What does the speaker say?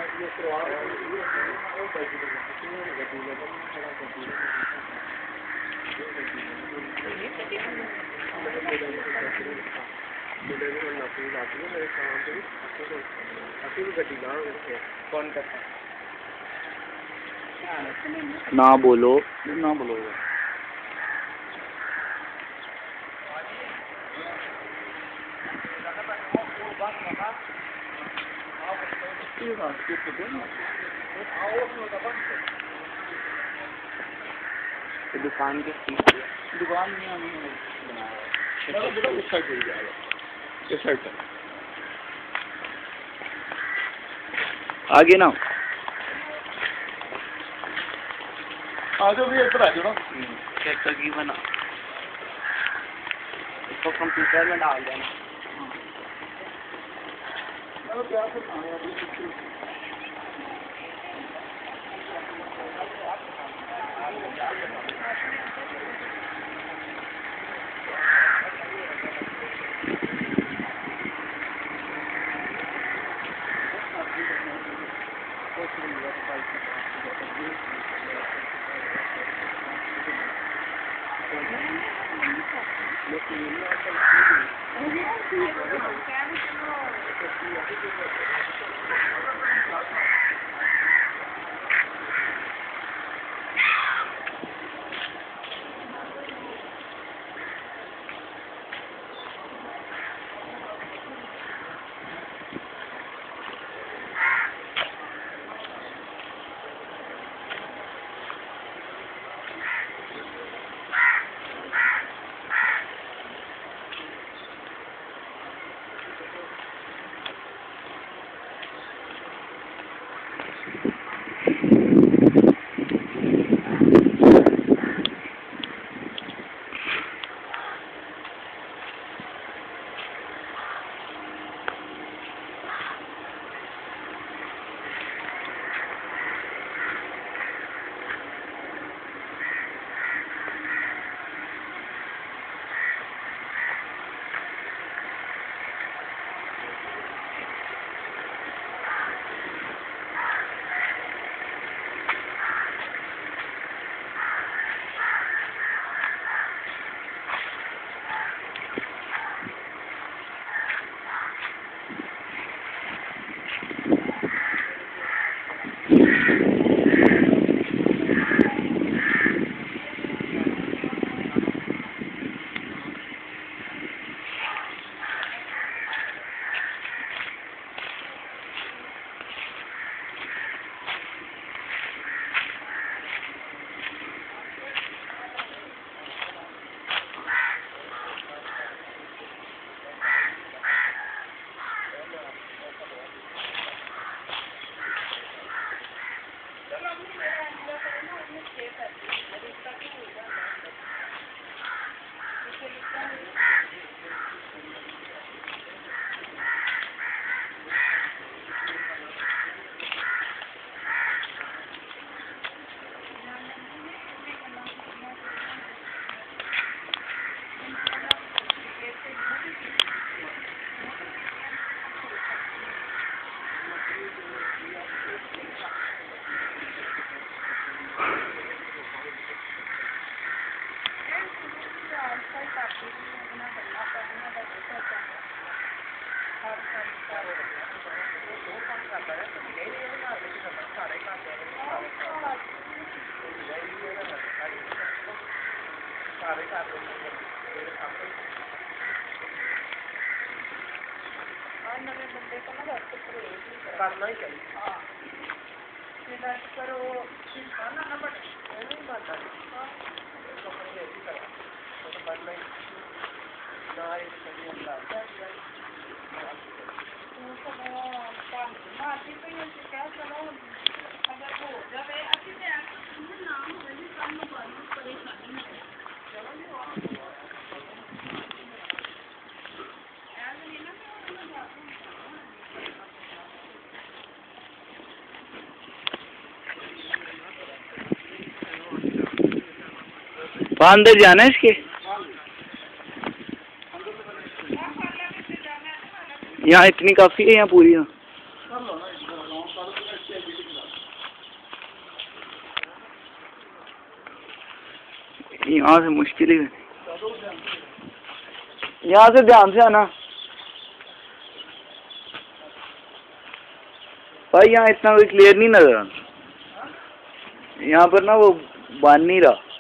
ना बोलो ना बोलो दुकान के दुकान में आगे ना आ जाओ भी इधर आ जाओ ना चेक करके बना इसको कंप्यूटर में डाल देना क्या करना ही चाहिए। हाँ पर वो ना बट नहीं बनता है। तो मुझे ऐसी करा तो बनना ही ना एक क्या चलो अगर वो हो जाए अच्छी से नाम होगी काम परेशानी चलो अंदर जाना है इसके यहाँ इतनी काफी है यहाँ पूरी यहाँ से मुश्किल ही है। यहाँ से ध्यान से आना भाई, यहाँ इतना कोई क्लियर नहीं नजर। यहाँ पर ना वो बन नहीं रहा।